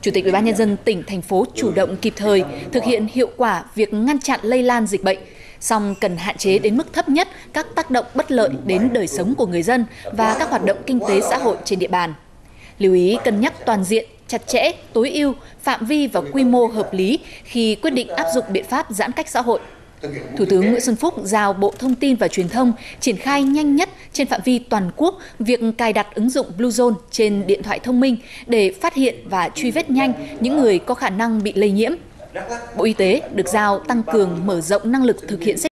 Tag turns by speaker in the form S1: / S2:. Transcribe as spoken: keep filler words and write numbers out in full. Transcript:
S1: Chủ tịch Ủy ban nhân dân tỉnh, thành phố chủ động kịp thời thực hiện hiệu quả việc ngăn chặn lây lan dịch bệnh, song cần hạn chế đến mức thấp nhất các tác động bất lợi đến đời sống của người dân và các hoạt động kinh tế xã hội trên địa bàn. Lưu ý cân nhắc toàn diện, chặt chẽ, tối ưu, phạm vi và quy mô hợp lý khi quyết định áp dụng biện pháp giãn cách xã hội. Thủ tướng Nguyễn Xuân Phúc giao Bộ Thông tin và Truyền thông triển khai nhanh nhất trên phạm vi toàn quốc việc cài đặt ứng dụng Bluezone trên điện thoại thông minh để phát hiện và truy vết nhanh những người có khả năng bị lây nhiễm. Bộ Y tế được giao tăng cường mở rộng năng lực thực hiện xét